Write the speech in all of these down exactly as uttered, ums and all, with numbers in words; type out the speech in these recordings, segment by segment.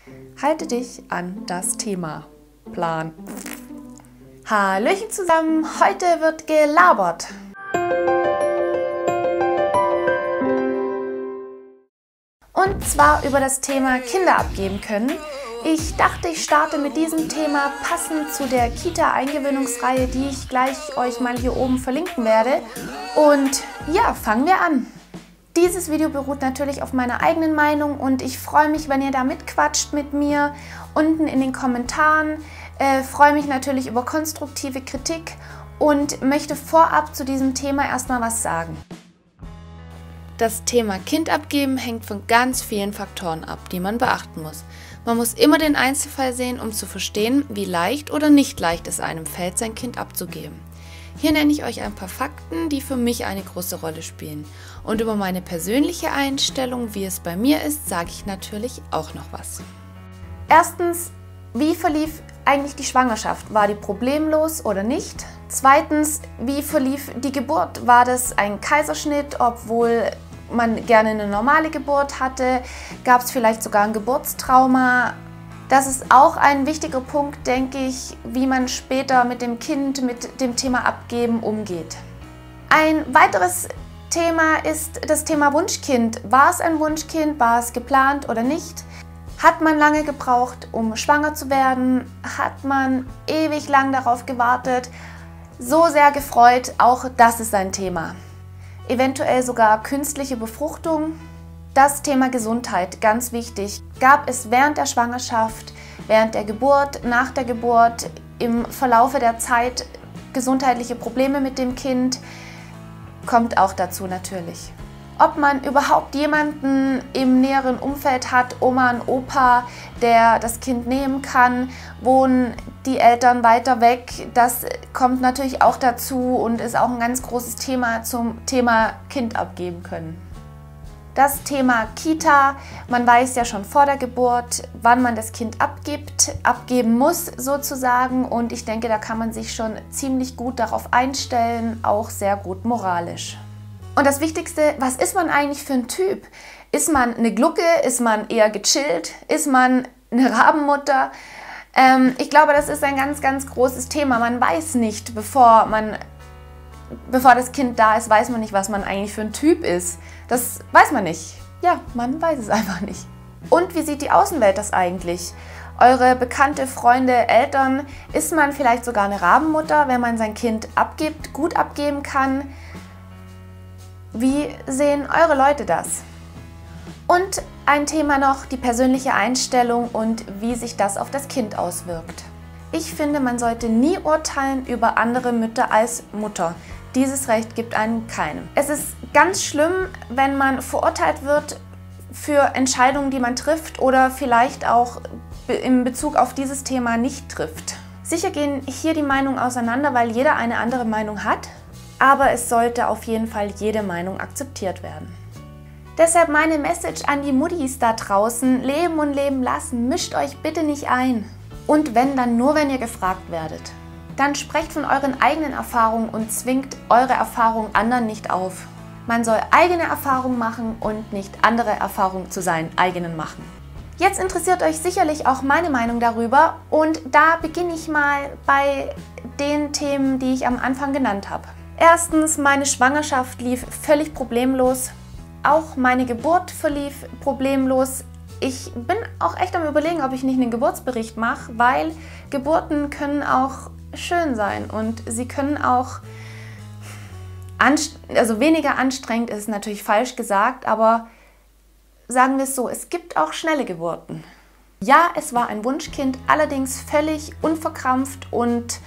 Halte dich an das Thema. Plan. Hallöchen zusammen, heute wird gelabert. Und zwar über das Thema Kinder abgeben können. Ich dachte, ich starte mit diesem Thema passend zu der Kita-Eingewöhnungsreihe, die ich gleich euch mal hier oben verlinken werde. Und ja, fangen wir an. Dieses Video beruht natürlich auf meiner eigenen Meinung und ich freue mich, wenn ihr da mitquatscht mit mir unten in den Kommentaren. Äh, freue mich natürlich über konstruktive Kritik und möchte vorab zu diesem Thema erstmal was sagen. Das Thema Kind abgeben hängt von ganz vielen Faktoren ab, die man beachten muss. Man muss immer den Einzelfall sehen, um zu verstehen, wie leicht oder nicht leicht es einem fällt, sein Kind abzugeben. Hier nenne ich euch ein paar Fakten, die für mich eine große Rolle spielen. Und über meine persönliche Einstellung, wie es bei mir ist, sage ich natürlich auch noch was. Erstens, wie verlief eigentlich die Schwangerschaft? War die problemlos oder nicht? Zweitens, wie verlief die Geburt? War das ein Kaiserschnitt, obwohl man gerne eine normale Geburt hatte? Gab es vielleicht sogar ein Geburtstrauma? Das ist auch ein wichtiger Punkt, denke ich, wie man später mit dem Kind, mit dem Thema Abgeben umgeht. Ein weiteres Thema ist das Thema Wunschkind. War es ein Wunschkind? War es geplant oder nicht? Hat man lange gebraucht, um schwanger zu werden? Hat man ewig lang darauf gewartet? So sehr gefreut, auch das ist ein Thema. Eventuell sogar künstliche Befruchtung. Das Thema Gesundheit, ganz wichtig. Gab es während der Schwangerschaft, während der Geburt, nach der Geburt, im Verlaufe der Zeit gesundheitliche Probleme mit dem Kind? Kommt auch dazu natürlich. Ob man überhaupt jemanden im näheren Umfeld hat, Oma und Opa, der das Kind nehmen kann, wohnen die Eltern weiter weg, das kommt natürlich auch dazu und ist auch ein ganz großes Thema zum Thema Kind abgeben können. Das Thema Kita, man weiß ja schon vor der Geburt, wann man das Kind abgibt, abgeben muss sozusagen, und ich denke, da kann man sich schon ziemlich gut darauf einstellen, auch sehr gut moralisch. Und das Wichtigste, was ist man eigentlich für ein Typ? Ist man eine Glucke? Ist man eher gechillt? Ist man eine Rabenmutter? Ähm, ich glaube, das ist ein ganz, ganz großes Thema. Man weiß nicht, bevor man, bevor das Kind da ist, weiß man nicht, was man eigentlich für ein Typ ist. Das weiß man nicht. Ja, man weiß es einfach nicht. Und wie sieht die Außenwelt das eigentlich? Eure Bekannte, Freunde, Eltern, ist man vielleicht sogar eine Rabenmutter, wenn man sein Kind abgibt, gut abgeben kann? Wie sehen eure Leute das? Und ein Thema noch, die persönliche Einstellung und wie sich das auf das Kind auswirkt. Ich finde, man sollte nie urteilen über andere Mütter als Mutter. Dieses Recht gibt einem keinem. Es ist ganz schlimm, wenn man verurteilt wird für Entscheidungen, die man trifft oder vielleicht auch in Bezug auf dieses Thema nicht trifft. Sicher gehen hier die Meinungen auseinander, weil jeder eine andere Meinung hat. Aber es sollte auf jeden Fall jede Meinung akzeptiert werden. Deshalb meine Message an die Muttis da draußen: Leben und leben lassen, mischt euch bitte nicht ein. Und wenn, dann nur, wenn ihr gefragt werdet. Dann sprecht von euren eigenen Erfahrungen und zwingt eure Erfahrungen anderen nicht auf. Man soll eigene Erfahrungen machen und nicht andere Erfahrungen zu seinen eigenen machen. Jetzt interessiert euch sicherlich auch meine Meinung darüber und da beginne ich mal bei den Themen, die ich am Anfang genannt habe. Erstens, meine Schwangerschaft lief völlig problemlos. Auch meine Geburt verlief problemlos. Ich bin auch echt am Überlegen, ob ich nicht einen Geburtsbericht mache, weil Geburten können auch schön sein und sie können auch, also weniger anstrengend ist natürlich falsch gesagt, aber sagen wir es so, es gibt auch schnelle Geburten. Ja, es war ein Wunschkind, allerdings völlig unverkrampft und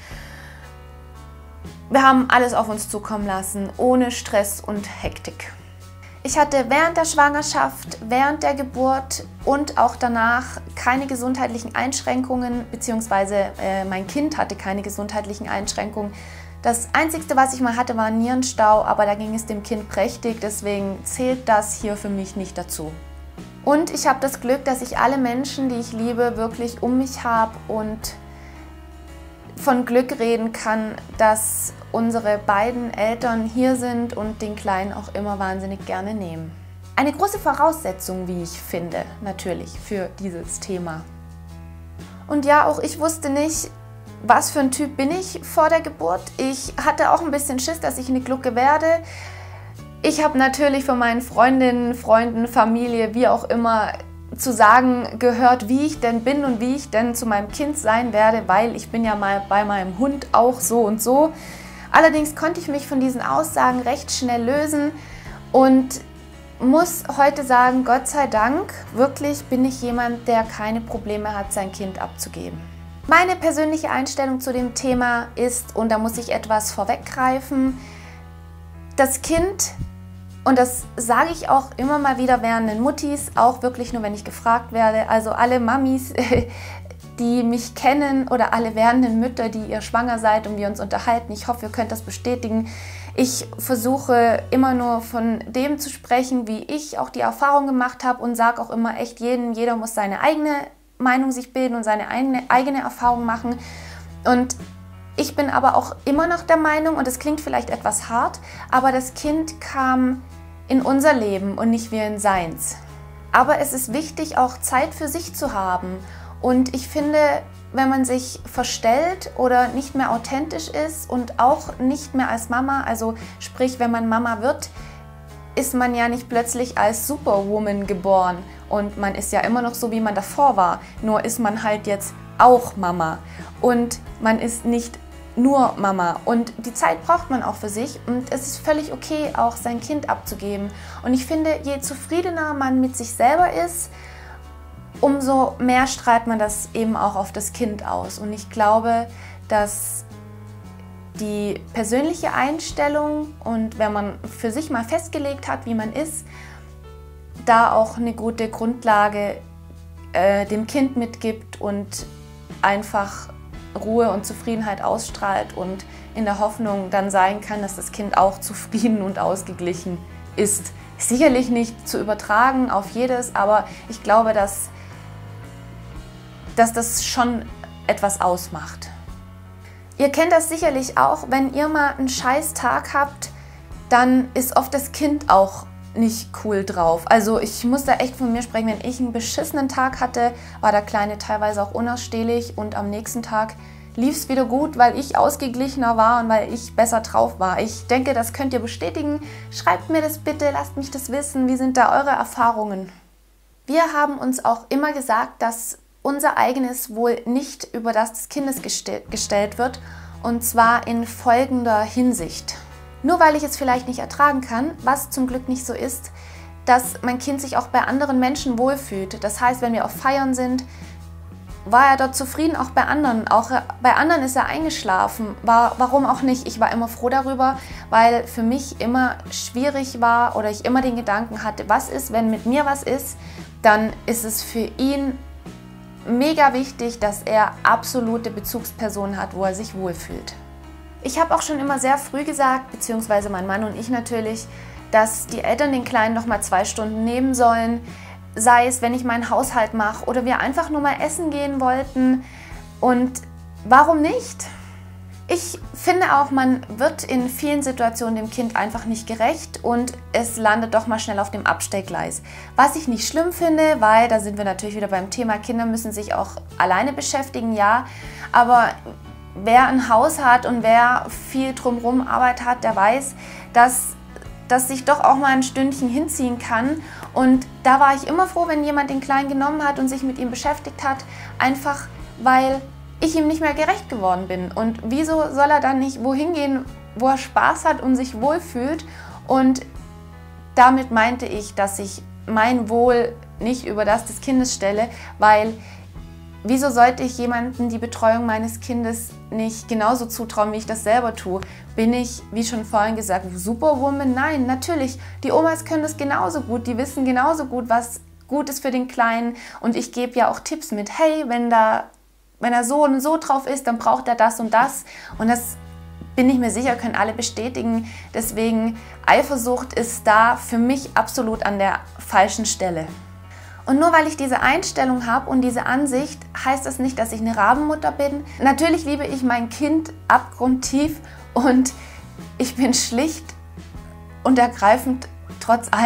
wir haben alles auf uns zukommen lassen, ohne Stress und Hektik. Ich hatte während der Schwangerschaft, während der Geburt und auch danach keine gesundheitlichen Einschränkungen, beziehungsweise äh, mein Kind hatte keine gesundheitlichen Einschränkungen. Das Einzige, was ich mal hatte, war ein Nierenstau, aber da ging es dem Kind prächtig, deswegen zählt das hier für mich nicht dazu. Und ich habe das Glück, dass ich alle Menschen, die ich liebe, wirklich um mich habe und von Glück reden kann, dass unsere beiden Eltern hier sind und den Kleinen auch immer wahnsinnig gerne nehmen. eine große Voraussetzung, wie ich finde, natürlich für dieses Thema. Und ja, auch ich wusste nicht, was für ein Typ bin ich vor der Geburt. Ich hatte auch ein bisschen Schiss, dass ich eine Glucke werde. Ich habe natürlich von meinen Freundinnen, Freunden, Familie, wie auch immer, zu sagen gehört, wie ich denn bin und wie ich denn zu meinem Kind sein werde, weil ich bin ja mal bei meinem Hund auch so und so. Allerdings konnte ich mich von diesen Aussagen recht schnell lösen und muss heute sagen, Gott sei Dank, wirklich bin ich jemand, der keine Probleme hat, sein Kind abzugeben. Meine persönliche Einstellung zu dem Thema ist, und da muss ich etwas vorweggreifen, das Kind, und das sage ich auch immer mal wieder werdenden Muttis, auch wirklich nur, wenn ich gefragt werde, also alle Mamis, die mich kennen oder alle werdenden Mütter, die ihr schwanger seid und wir uns unterhalten, ich hoffe, ihr könnt das bestätigen. Ich versuche immer nur von dem zu sprechen, wie ich auch die Erfahrung gemacht habe und sage auch immer echt jedem, jeder muss seine eigene Meinung sich bilden und seine eigene, eigene Erfahrung machen. Und ich bin aber auch immer noch der Meinung, und das klingt vielleicht etwas hart, aber das Kind kam in unser Leben und nicht wir in seins. Aber es ist wichtig, auch Zeit für sich zu haben. Und ich finde, wenn man sich verstellt oder nicht mehr authentisch ist und auch nicht mehr als Mama, also sprich, wenn man Mama wird, ist man ja nicht plötzlich als Superwoman geboren und man ist ja immer noch so, wie man davor war, nur ist man halt jetzt auch Mama und man ist nicht nur Mama und die Zeit braucht man auch für sich und es ist völlig okay, auch sein Kind abzugeben. Und ich finde, je zufriedener man mit sich selber ist, umso mehr strahlt man das eben auch auf das Kind aus. Und ich glaube, dass die persönliche Einstellung und wenn man für sich mal festgelegt hat, wie man ist, da auch eine gute Grundlage äh, dem Kind mitgibt und einfach Ruhe und Zufriedenheit ausstrahlt und in der Hoffnung dann sein kann, dass das Kind auch zufrieden und ausgeglichen ist. Sicherlich nicht zu übertragen auf jedes, aber ich glaube, dass, dass das schon etwas ausmacht. Ihr kennt das sicherlich auch, wenn ihr mal einen scheiß Tag habt, dann ist oft das Kind auch nicht cool drauf. Also ich muss da echt von mir sprechen, wenn ich einen beschissenen Tag hatte, war der Kleine teilweise auch unausstehlich und am nächsten Tag lief es wieder gut, weil ich ausgeglichener war und weil ich besser drauf war. Ich denke, das könnt ihr bestätigen. Schreibt mir das bitte, lasst mich das wissen. Wie sind da eure Erfahrungen? Wir haben uns auch immer gesagt, dass unser eigenes Wohl nicht über das des Kindes gestell- gestellt wird, und zwar in folgender Hinsicht. Nur weil ich es vielleicht nicht ertragen kann, was zum Glück nicht so ist, dass mein Kind sich auch bei anderen Menschen wohlfühlt. Das heißt, wenn wir auf Feiern sind, war er dort zufrieden, auch bei anderen. Auch bei anderen ist er eingeschlafen. War, warum auch nicht? Ich war immer froh darüber, weil für mich immer schwierig war oder ich immer den Gedanken hatte, was ist, wenn mit mir was ist, dann ist es für ihn mega wichtig, dass er absolute Bezugspersonen hat, wo er sich wohlfühlt. Ich habe auch schon immer sehr früh gesagt, beziehungsweise mein Mann und ich natürlich, dass die Eltern den Kleinen noch mal zwei Stunden nehmen sollen, sei es, wenn ich meinen Haushalt mache oder wir einfach nur mal essen gehen wollten. Und warum nicht? Ich finde auch, man wird in vielen Situationen dem Kind einfach nicht gerecht und es landet doch mal schnell auf dem Abstellgleis. Was ich nicht schlimm finde, weil da sind wir natürlich wieder beim Thema, Kinder müssen sich auch alleine beschäftigen, ja, aber wer ein Haus hat und wer viel drumherum Arbeit hat, der weiß, dass das sich doch auch mal ein Stündchen hinziehen kann. Und da war ich immer froh, wenn jemand den Kleinen genommen hat und sich mit ihm beschäftigt hat, einfach weil ich ihm nicht mehr gerecht geworden bin. Und wieso soll er dann nicht wohin gehen, wo er Spaß hat und sich wohlfühlt? Und damit meinte ich, dass ich mein Wohl nicht über das des Kindes stelle, weil wieso sollte ich jemandem die Betreuung meines Kindes nicht genauso zutrauen, wie ich das selber tue? Bin ich, wie schon vorhin gesagt, Superwoman? Nein, natürlich. Die Omas können das genauso gut. Die wissen genauso gut, was gut ist für den Kleinen. Und ich gebe ja auch Tipps mit. Hey, wenn, da, wenn er so und so drauf ist, dann braucht er das und das. Und das bin ich mir sicher, können alle bestätigen. Deswegen, Eifersucht ist da für mich absolut an der falschen Stelle. Und nur weil ich diese Einstellung habe und diese Ansicht, heißt das nicht, dass ich eine Rabenmutter bin. Natürlich liebe ich mein Kind abgrundtief und ich bin schlicht und ergreifend trotz allem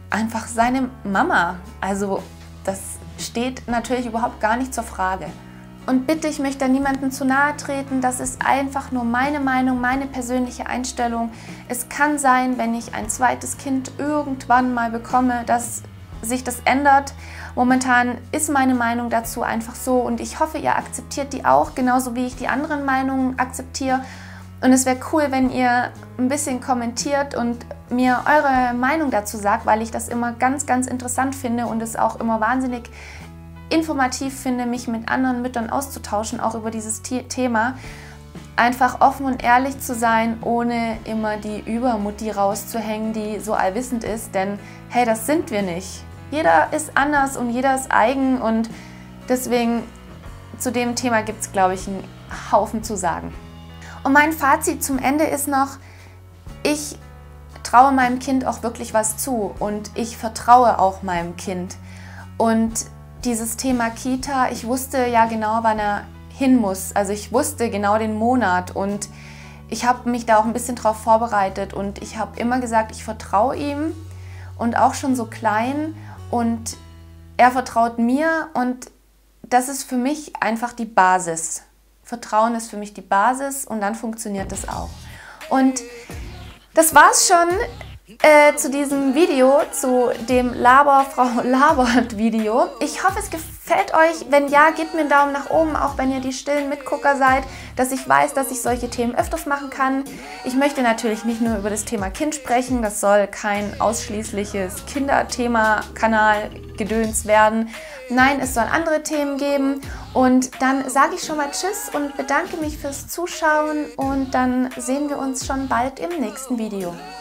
einfach seine Mama. Also das steht natürlich überhaupt gar nicht zur Frage. Und bitte, ich möchte da niemandem zu nahe treten, das ist einfach nur meine Meinung, meine persönliche Einstellung. Es kann sein, wenn ich ein zweites Kind irgendwann mal bekomme, dass sich das ändert. Momentan ist meine Meinung dazu einfach so und ich hoffe, ihr akzeptiert die auch, genauso wie ich die anderen Meinungen akzeptiere. Und es wäre cool, wenn ihr ein bisschen kommentiert und mir eure Meinung dazu sagt, weil ich das immer ganz, ganz interessant finde und es auch immer wahnsinnig informativ finde, mich mit anderen Müttern auszutauschen, auch über dieses Thema. Einfach offen und ehrlich zu sein, ohne immer die Übermutti rauszuhängen, die so allwissend ist, denn hey, das sind wir nicht. Jeder ist anders und jeder ist eigen und deswegen zu dem Thema gibt es, glaube ich, einen Haufen zu sagen. Und mein Fazit zum Ende ist noch, ich traue meinem Kind auch wirklich was zu und ich vertraue auch meinem Kind. Und dieses Thema Kita, ich wusste ja genau, wann er hin muss. Also ich wusste genau den Monat und ich habe mich da auch ein bisschen drauf vorbereitet und ich habe immer gesagt, ich vertraue ihm und auch schon so klein und er vertraut mir und das ist für mich einfach die Basis. Vertrauen ist für mich die Basis und dann funktioniert das auch. Und das war's schon äh, zu diesem Video, zu dem Laberfrau labert Video. Ich hoffe, es gefällt euch. Wenn ja, gebt mir einen Daumen nach oben, auch wenn ihr die stillen Mitgucker seid, dass ich weiß, dass ich solche Themen öfters machen kann. Ich möchte natürlich nicht nur über das Thema Kind sprechen, das soll kein ausschließliches Kinderthema-Kanal Gedöns werden. Nein, es soll andere Themen geben und dann sage ich schon mal Tschüss und bedanke mich fürs Zuschauen und dann sehen wir uns schon bald im nächsten Video.